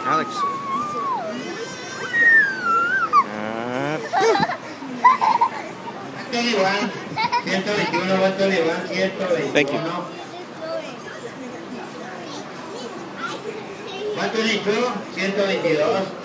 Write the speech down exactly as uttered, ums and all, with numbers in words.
Alex. Ah. ciento veintiuno votos le van, ciento veintiuno. Thank you. ¿Cuánto le echó? ciento veintidós.